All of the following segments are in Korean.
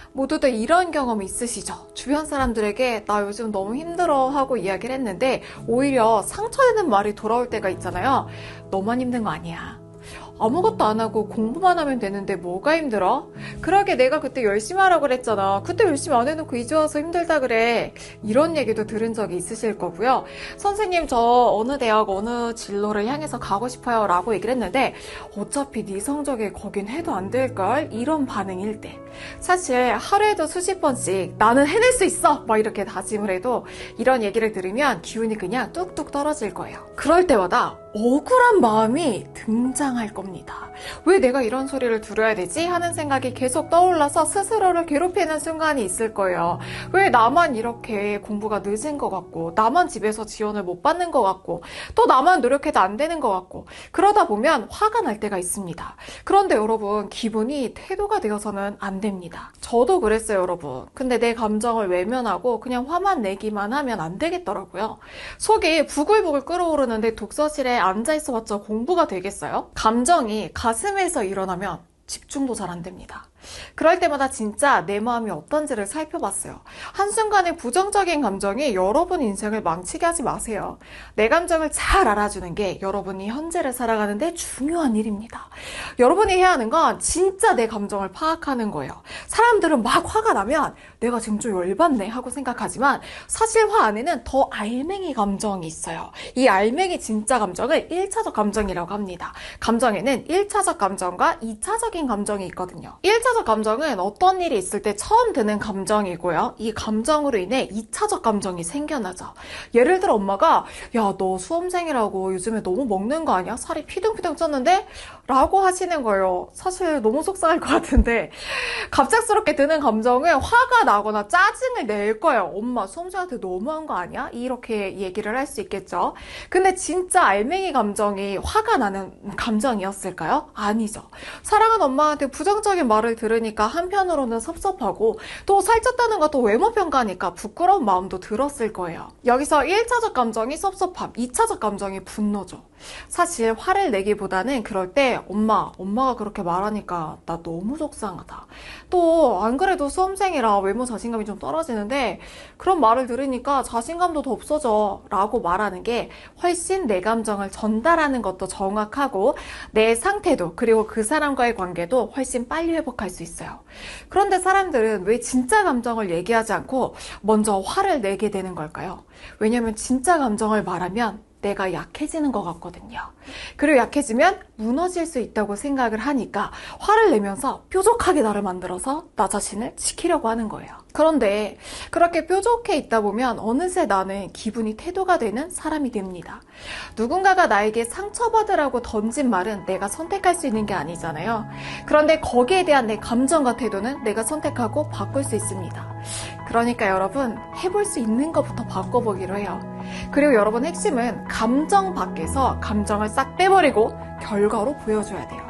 모두들 이런 경험 있으시죠? 주변 사람들에게 나 요즘 너무 힘들어 하고 이야기를 했는데 오히려 상처되는 말이 돌아올 때가 있잖아요. 너만 힘든 거 아니야. 아무것도 안 하고 공부만 하면 되는데 뭐가 힘들어? 그러게 내가 그때 열심히 하라고 그랬잖아. 그때 열심히 안 해놓고 이제 와서 힘들다 그래. 이런 얘기도 들은 적이 있으실 거고요. 선생님 저 어느 대학 어느 진로를 향해서 가고 싶어요 라고 얘기를 했는데 어차피 네 성적에 거긴 해도 안 될걸? 이런 반응일 때 사실 하루에도 수십 번씩 나는 해낼 수 있어! 막 이렇게 다짐을 해도 이런 얘기를 들으면 기운이 그냥 뚝뚝 떨어질 거예요. 그럴 때마다 억울한 마음이 등장할 겁니다. 왜 내가 이런 소리를 들어야 되지? 하는 생각이 계속 떠올라서 스스로를 괴롭히는 순간이 있을 거예요. 왜 나만 이렇게 공부가 늦은 것 같고 나만 집에서 지원을 못 받는 것 같고 또 나만 노력해도 안 되는 것 같고 그러다 보면 화가 날 때가 있습니다. 그런데 여러분 기분이 태도가 되어서는 안 됩니다. 저도 그랬어요 여러분. 근데 내 감정을 외면하고 그냥 화만 내기만 하면 안 되겠더라고요. 속이 부글부글 끓어오르는데 독서실에 앉아있어봤자 공부가 되겠어요? 감정이 가슴에서 일어나면 집중도 잘 안 됩니다. 그럴 때마다 진짜 내 마음이 어떤지를 살펴봤어요. 한순간의 부정적인 감정이 여러분 인생을 망치게 하지 마세요. 내 감정을 잘 알아주는 게 여러분이 현재를 살아가는데 중요한 일입니다. 여러분이 해야 하는 건 진짜 내 감정을 파악하는 거예요. 사람들은 막 화가 나면 내가 지금 좀 열받네 하고 생각하지만 사실 화 안에는 더 알맹이 감정이 있어요. 이 알맹이 진짜 감정을 1차적 감정이라고 합니다. 감정에는 1차적 감정과 2차적인 감정이 있거든요. 1차적 감정은 어떤 일이 있을 때 처음 드는 감정이고요. 이 감정으로 인해 2차적 감정이 생겨나죠. 예를 들어 엄마가 야, 너 수험생이라고 요즘에 너무 먹는 거 아니야? 살이 피둥피둥 쪘는데? 라고 하시는 거예요. 사실 너무 속상할 것 같은데 갑작스럽게 드는 감정은 화가 나거나 짜증을 낼 거예요. 엄마 수험생한테 너무한 거 아니야? 이렇게 얘기를 할 수 있겠죠. 근데 진짜 알맹이 감정이 화가 나는 감정이었을까요? 아니죠. 사랑하는 엄마한테 부정적인 말을 들으니까 한편으로는 섭섭하고 또 살쪘다는 것도 외모 평가니까 부끄러운 마음도 들었을 거예요. 여기서 1차적 감정이 섭섭함, 2차적 감정이 분노죠. 사실 화를 내기보다는 그럴 때 엄마가 그렇게 말하니까 나 너무 속상하다. 또 안 그래도 수험생이라 외모 자신감이 좀 떨어지는데 그런 말을 들으니까 자신감도 더 없어져 라고 말하는 게 훨씬 내 감정을 전달하는 것도 정확하고 내 상태도 그리고 그 사람과의 관계도 훨씬 빨리 회복할 수 있어요. 그런데 사람들은 왜 진짜 감정을 얘기하지 않고 먼저 화를 내게 되는 걸까요? 왜냐면 진짜 감정을 말하면 내가 약해지는 것 같거든요. 그리고 약해지면 무너질 수 있다고 생각을 하니까 화를 내면서 뾰족하게 나를 만들어서 나 자신을 지키려고 하는 거예요. 그런데 그렇게 뾰족해 있다 보면 어느새 나는 기분이 태도가 되는 사람이 됩니다. 누군가가 나에게 상처받으라고 던진 말은 내가 선택할 수 있는 게 아니잖아요. 그런데 거기에 대한 내 감정과 태도는 내가 선택하고 바꿀 수 있습니다. 그러니까 여러분 해볼 수 있는 것부터 바꿔보기로 해요. 그리고 여러분 핵심은 감정 밖에서 감정을 싹 빼버리고 결과로 보여줘야 돼요.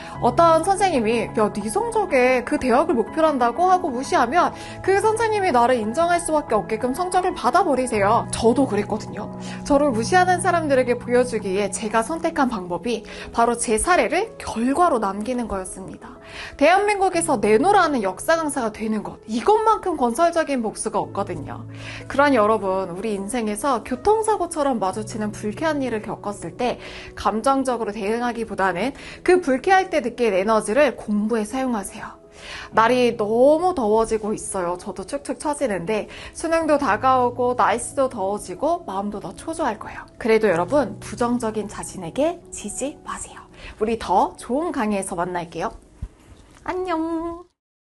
어떤 선생님이 야, 네 성적에 그 대학을 목표로 한다고 하고 무시하면 그 선생님이 나를 인정할 수밖에 없게끔 성적을 받아버리세요. 저도 그랬거든요. 저를 무시하는 사람들에게 보여주기 위해 제가 선택한 방법이 바로 제 사례를 결과로 남기는 거였습니다. 대한민국에서 내노라는 역사 강사가 되는 것, 이것만큼 건설적인 복수가 없거든요. 그러니 여러분, 우리 인생에서 교통사고처럼 마주치는 불쾌한 일을 겪었을 때 감정적으로 대응하기보다는 그 불쾌할 때 느낀 에너지를 공부에 사용하세요. 날이 너무 더워지고 있어요. 저도 축축 처지는데 수능도 다가오고 날씨도 더워지고 마음도 더 초조할 거예요. 그래도 여러분 부정적인 자신에게 지지 마세요. 우리 더 좋은 강의에서 만날게요. 안녕.